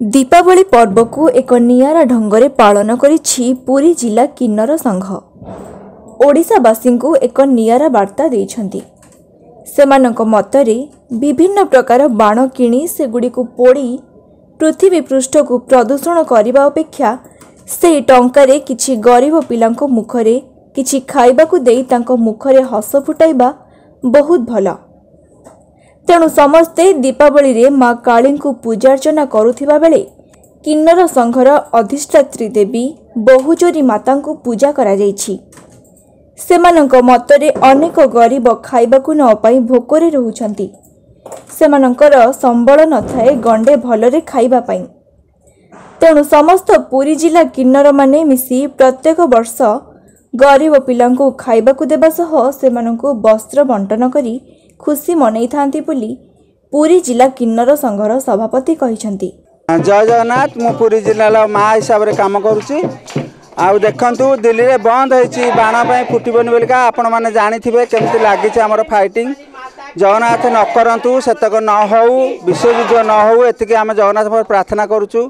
दीपावली पर्व को एक नियारा ढंगरे पालन करिछि पुरी जिला किन्नर संघ। ओडिशावासी को एक नियारा वार्ता देइछन्ति। सेमानक मतरे विभिन्न प्रकार बाण किणी सेगुड़िक पोड़ी पृथ्वी पृष्ठ को प्रदूषण करने अपेक्षा से टंकारे किछि गरीब पिलांको मुखरे किछि खाइबाकू देई तांको मुखरे हस फुटाइबा बहुत भला। तेणु समस्ते दीपावली रे माँ काली को पूजार्चना करुथिबा बेले किन्नर संघर अधिष्ठात्री देवी बहुचोरी माता को पूजा करा जाइछि। सेमानक मतरे अनेक गरीब खाइबाकू न पाई भोकरे रहुछन्ति। सेमानकर संबल न थाए गंडे भलरे खाइबा पाई। तेणु समस्त पुरी जिला किन्नर माने मिसी प्रत्येक वर्ष गरीब पिलांको खाइबाकू देबा सह सेमानंको वस्त्र बंटन करी खुशी मनई थांती बोली पुरी जिला किन्नर संघर सभापति कहिसंती। जय जगन्नाथ। मु पुरी जिला माँ हिसाब से काम करुच्ची। आउ देखु दिल्ली में बंद होती बाण फुटबनी बोलिका आपण मैंने जाथे केमती लगी आमर फाइटिंग। जगन्नाथ न करूँ सेतक न हो विश्वयुद्ध न हो एति आम जगन्नाथ प्रार्थना करुचु।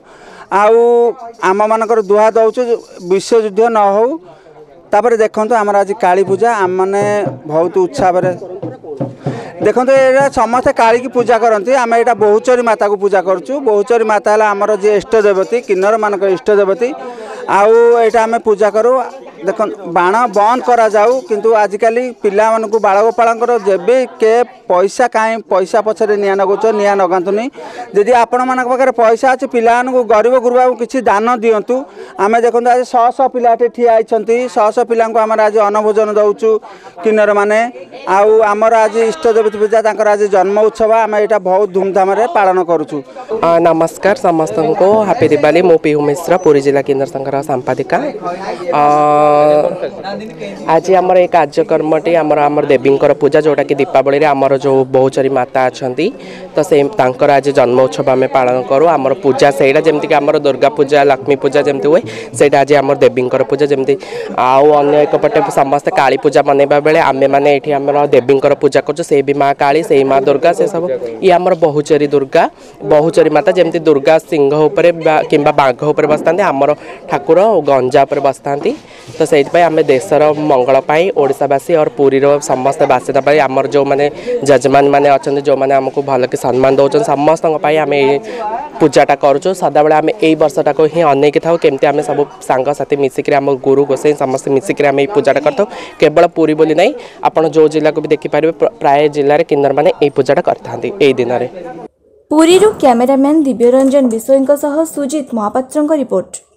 आम मानकर दुआ दौचु विश्वयुद्ध न हो। तापर देखु आमर आज काली पूजा आम मैंने बहुत उत्साह देखो ये समस्ते काली की पूजा करती। आम यहाँ बहुचोरी माता को पूजा करुँ। बहुचोरी माता है आमर जी इष्ट देवती किन्नर मानक इष्ट देवती। आउ आम पूजा करूँ। देख बाण बंद करा जाऊ किंतु आजिकल पिला मानक बालगोपाल जेबे के पैसा कहीं पैसा पछरे निया नगुच निया नगातुनी। जदि आपण मान पाखे पैसा अच्छे पिला गरीब गुरुबा को किसी दान दिंतु। आम देखो आज शह शह पिला ठिया होती। शह शह पिला आम आज अन्न दौचु किन्नर माने। आमर आज इष्ट देवती पूजा तांकर आज जन्म उत्सव आम यहाँ बहुत धूमधाम पालन करुचु। नमस्कार समस्त को हैप्पी दिवाली। मो पीहू मिश्र पुरी जिला किन्नर संघर संपादिका। आज आमर एक कार्यक्रमटी आमर देवींकर पूजा जोटा कि दीपावली रे आमर जो बहुचोरी माता अच्छा तो से तांकर आज जन्म उत्सव आम पालन करूँ। आमर पूजा से जमीक आमर दुर्गा पूजा लक्ष्मी पूजा जमी हुए से आज आमर देवींकर पूजा जमी। आउ अन्य एक पटे समस्त काली पूजा मनइबा बेले आमे माने एठी आमर देवींकर पूजा करछु। से भी माँ काली से माँ दुर्गा से सब ये आमर बहुचोरी दुर्गा बहुचोरी माता जमी दुर्गा सिंह उपरे किंबा बाघ उपरे बसता आमर ठाकुर गंजा उपरे बसता। तो से आम देशर मंगल पाई ओडिशावासी और पुरी समस्त बासिंदा आमर जो माने जजमान माने अच्छा जो माने आमको भल कि सम्मान दौरान समस्त आम पूजाटा करुँ। सदा बेले आम यही वर्षटा को ही अनेक था केमती आम सब सांगसाथी मिसिक आम गुरु गोसाई समस्त मिसिक आम पूजाटा करता। केवल पुरी बोली नहीं आपड़ जो जिला को भी देखिपारे प्राय जिले में किन्नर मैंने यही पूजाटा करते दिन में। पुरी कैमरामैन दिव्यरंजन विषय सुजित महापात्र रिपोर्ट।